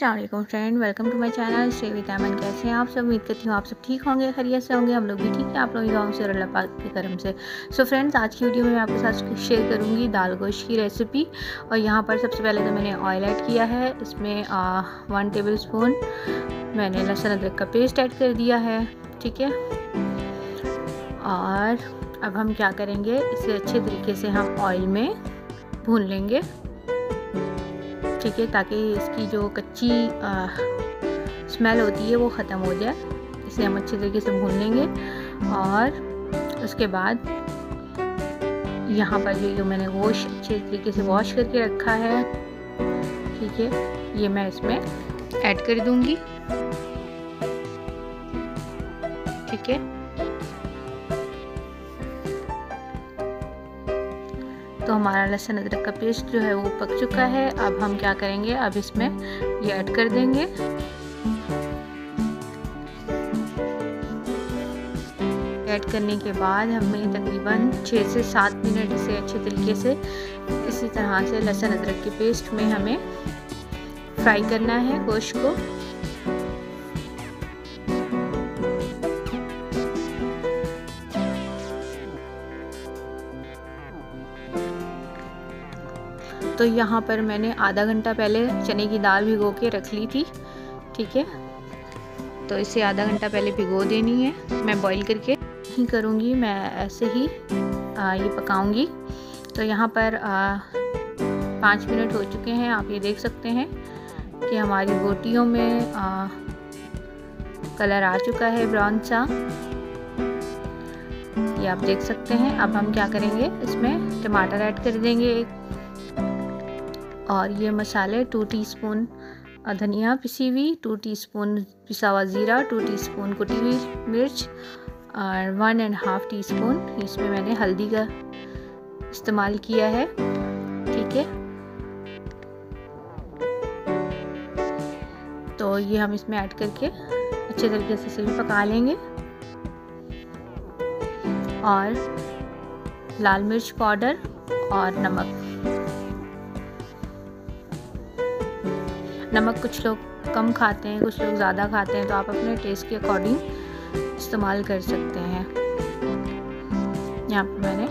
अस्सलाम वालेकुम friend, welcome to my channel stay with Aman. कैसे हैं आप सब? उम्मीद करती हूँ आप सब ठीक होंगे, खैरियत से होंगे। हम लोग भी ठीक है, आप लोग गाँव से और अल्लाह पाक के करम से। सो फ्रेंड्स, आज की वीडियो में मैं आपके साथ शेयर करूँगी दाल गोश्त की रेसिपी। और यहाँ पर सबसे पहले तो मैंने ऑयल ऐड किया है, इसमें 1 टेबल स्पून मैंने लहसुन अदरक का पेस्ट ऐड कर दिया है। ठीक है, और अब हम क्या करेंगे, इसे अच्छे तरीके से हम ऑयल में भून लेंगे। ठीक है, ताकि इसकी जो कच्ची स्मेल होती है वो ख़त्म हो जाए। इसे हम अच्छे तरीके से भून लेंगे। और उसके बाद यहाँ पर जो मैंने गोश्त अच्छे तरीके से वॉश करके रखा है, ठीक है, ये मैं इसमें ऐड कर दूँगी। ठीक है, तो हमारा लहसुन अदरक का पेस्ट जो है वो पक चुका है। अब हम क्या करेंगे, अब इसमें ये ऐड कर देंगे। ऐड करने के बाद हमें तकरीबन 6 से 7 मिनट इसे अच्छे तरीके से इसी तरह से लहसुन अदरक के पेस्ट में हमें फ्राई करना है गोश्त को। तो यहाँ पर मैंने आधा घंटा पहले चने की दाल भिगो के रख ली थी। ठीक है, तो इसे आधा घंटा पहले भिगो देनी है। मैं बॉईल करके ही करूँगी, मैं ऐसे ही ये पकाऊंगी। तो यहाँ पर 5 मिनट हो चुके हैं। आप ये देख सकते हैं कि हमारी रोटियों में कलर आ चुका है ब्राउन सा, ये आप देख सकते हैं। अब हम क्या करेंगे, इसमें टमाटर ऐड कर देंगे एक, और ये मसाले 2 टीस्पून धनिया पिसी हुई, 2 टीस्पून पिसा हुआ ज़ीरा, 2 टीस्पून कुटी हुई मिर्च, और 1.5 टीस्पून इसमें मैंने हल्दी का इस्तेमाल किया है। ठीक है, तो ये हम इसमें ऐड करके अच्छे तरीके से इसे भी पका लेंगे। और लाल मिर्च पाउडर और नमक कुछ लोग कम खाते हैं, कुछ लोग ज़्यादा खाते हैं, तो आप अपने टेस्ट के अकॉर्डिंग इस्तेमाल कर सकते हैं। यहाँ पर मैंने,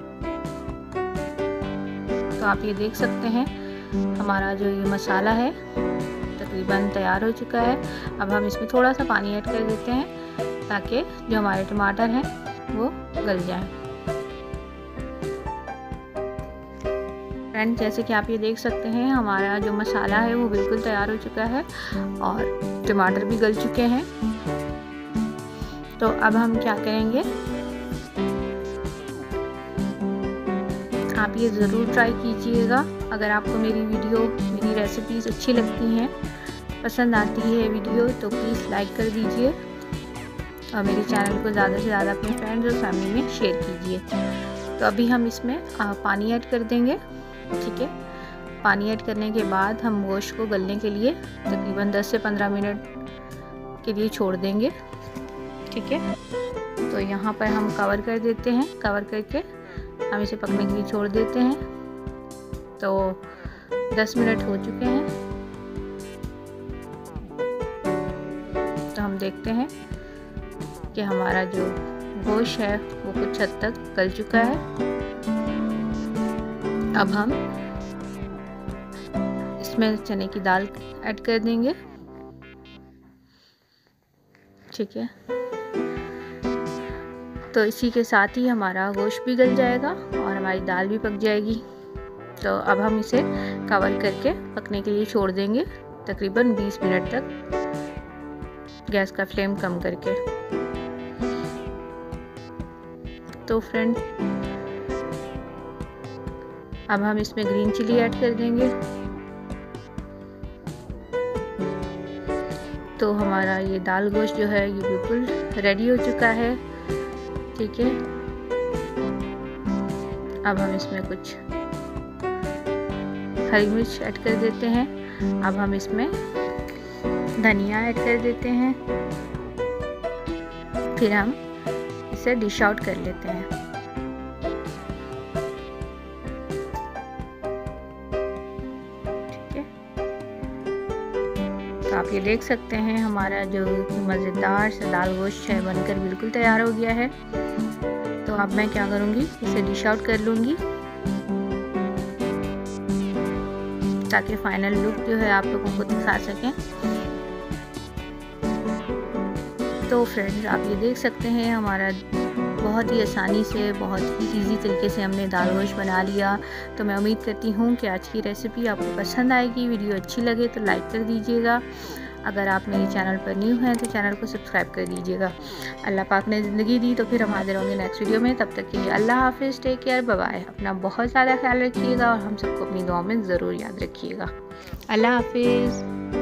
तो आप ये देख सकते हैं हमारा जो ये मसाला है तकरीबन तैयार हो चुका है। अब हम इसमें थोड़ा सा पानी ऐड कर देते हैं ताकि जो हमारे टमाटर हैं वो गल जाएं। फ्रेंड, जैसे कि आप ये देख सकते हैं हमारा जो मसाला है वो बिल्कुल तैयार हो चुका है और टमाटर भी गल चुके हैं। तो अब हम क्या करेंगे, आप ये ज़रूर ट्राई कीजिएगा। अगर आपको मेरी रेसिपीज़ अच्छी लगती हैं, पसंद आती है वीडियो, तो प्लीज़ लाइक कर दीजिए और मेरे चैनल को ज़्यादा से ज़्यादा अपने फ्रेंड्स और फैमिली में शेयर कीजिए। तो अभी हम इसमें पानी ऐड कर देंगे। ठीक है, पानी ऐड करने के बाद हम गोश्त को गलने के लिए तकरीबन 10 से 15 मिनट के लिए छोड़ देंगे। ठीक है, तो यहाँ पर हम कवर कर देते हैं, कवर करके हम इसे पकने के लिए छोड़ देते हैं। तो 10 मिनट हो चुके हैं। तो हम देखते हैं कि हमारा जो गोश्त है वो कुछ हद तक गल चुका है। अब हम इसमें चने की दाल ऐड कर देंगे। ठीक है, तो इसी के साथ ही हमारा गोश्त भी गल जाएगा और हमारी दाल भी पक जाएगी। तो अब हम इसे कवर करके पकने के लिए छोड़ देंगे तकरीबन 20 मिनट तक, गैस का फ्लेम कम करके। तो फ्रेंड, अब हम इसमें ग्रीन चिली ऐड कर देंगे। तो हमारा ये दाल गोश्त जो है ये बिल्कुल रेडी हो चुका है। ठीक है, अब हम इसमें कुछ हरी मिर्च ऐड कर देते हैं। अब हम इसमें धनिया ऐड कर देते हैं, फिर हम इसे डिश आउट कर लेते हैं। ठीक है, तो आप ये देख सकते हैं हमारा जो मज़ेदार सा दाल गोश्त है बनकर बिल्कुल तैयार हो गया है। तो अब मैं क्या करूँगी, इसे डिश आउट कर लूँगी ताकि फाइनल लुक जो है आप लोगों को दिखा सकें। तो फ्रेंड्स आप ये देख सकते हैं हमारा बहुत ही आसानी से, बहुत ही इजी तरीके से हमने दाल गोश्त बना लिया। तो मैं उम्मीद करती हूँ कि आज की रेसिपी आपको पसंद आएगी। वीडियो अच्छी लगे तो लाइक कर दीजिएगा। अगर आप मेरे चैनल पर न्यू हैं तो चैनल को सब्सक्राइब कर दीजिएगा। अल्लाह पाक ने ज़िंदगी दी तो फिर हम हाजिर होंगे नेक्स्ट वीडियो में। तब तक के लिए अल्लाह हाफिज़, टेक केयर, बाय बाय। अपना बहुत ज़्यादा ख्याल रखिएगा और हम सबको अपनी दुआ में ज़रूर याद रखिएगा। अल्लाह हाफिज़।